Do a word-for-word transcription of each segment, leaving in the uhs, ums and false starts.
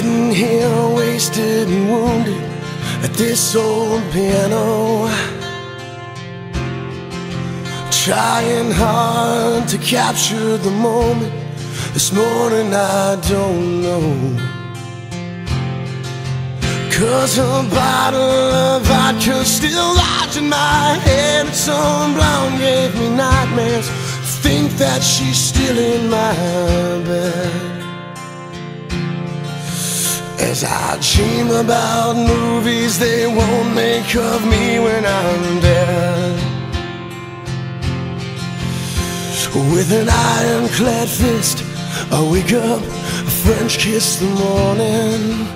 Sitting here wasted and wounded at this old piano, trying hard to capture the moment. This morning I don't know, 'cause a bottle of vodka still lodged in my head, and some blonde gave me nightmares. Think that she's still in my bed as I dream about movies they won't make of me when I'm dead. With an ironclad fist, I wake up, a French kiss the morning,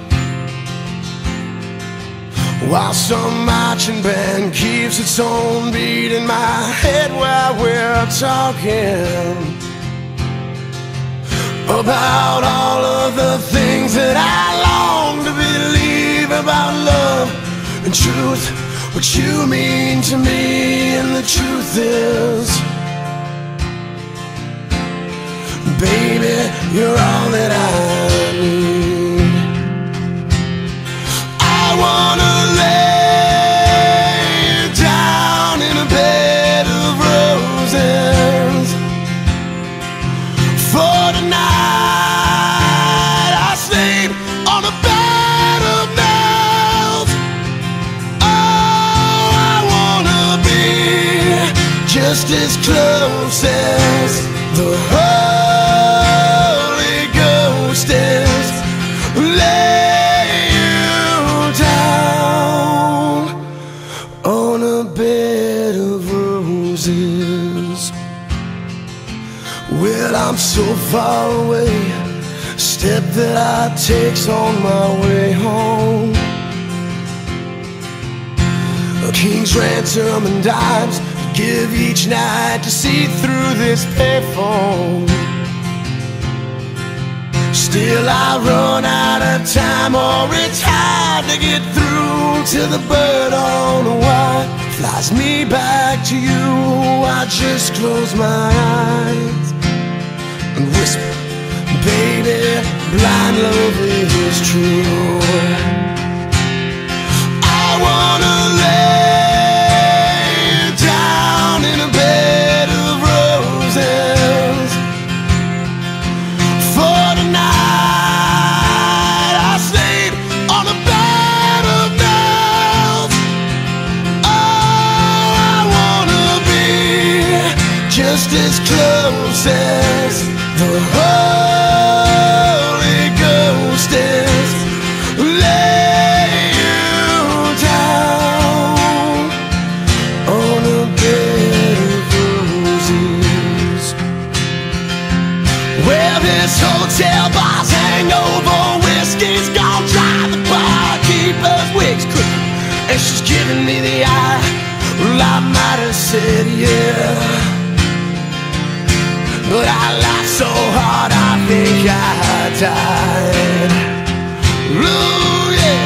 while some marching band keeps its own beat in my head while we're talking about all of the things that I long to believe about love and truth, what you mean to me. And the truth is, baby, you're all that I need. I wanna lay down in a bed of roses for tonight. I sleep on a bed of nails. Oh, I wanna be just as close as the Holy Ghost is. Lay you down on a bed of roses. Well, I'm so far away, step that I take's on my way home. A king's ransom and dimes give each night to see through this payphone. Still I run out of time, or it's hard to get through to the bird on the wire flies me back to you. I just close my eyes and whisper, baby, blind love is true. I wanna lay down in a bed of roses for tonight. I sleep on a bed of nails. Oh, I wanna be just as close as the Holy Ghost is. Lay you down on a bed of roses. Well, this hotel bar's hangover, whiskey's gone dry, the barkeeper's wig's crooked, and she's giving me the eye. Well, I might have said yeah, but I laughed so hard I think I died. Ooh, yeah.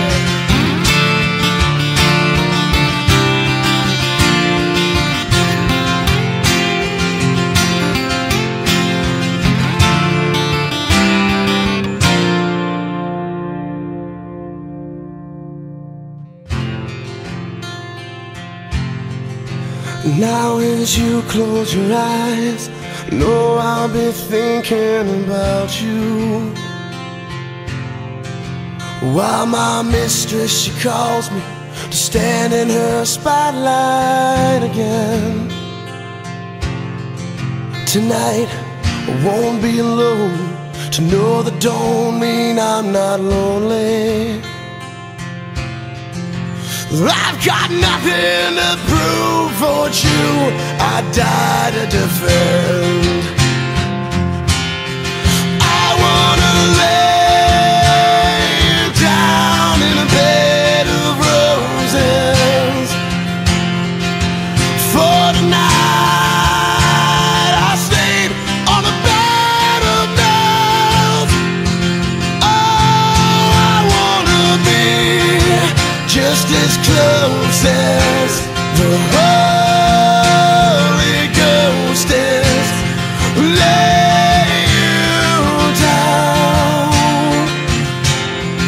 Now as you close your eyes, know I'll be thinking about you, while my mistress, she calls me to stand in her spotlight again. Tonight I won't be alone, to know that don't mean I'm not lonely. I've got nothing to prove for what you I die to defend. I wanna lay down in a bed of roses for tonight. I sleep on a bed of nails. Oh, I wanna be just as close as the Holy Ghost is. Lay you down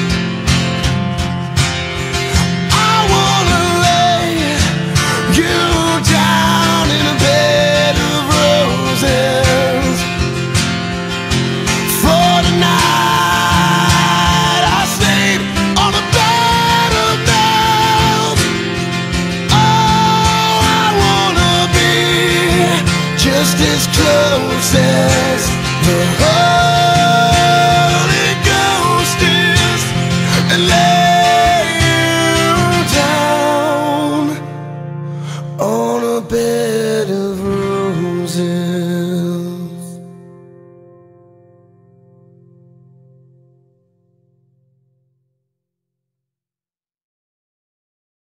is closing.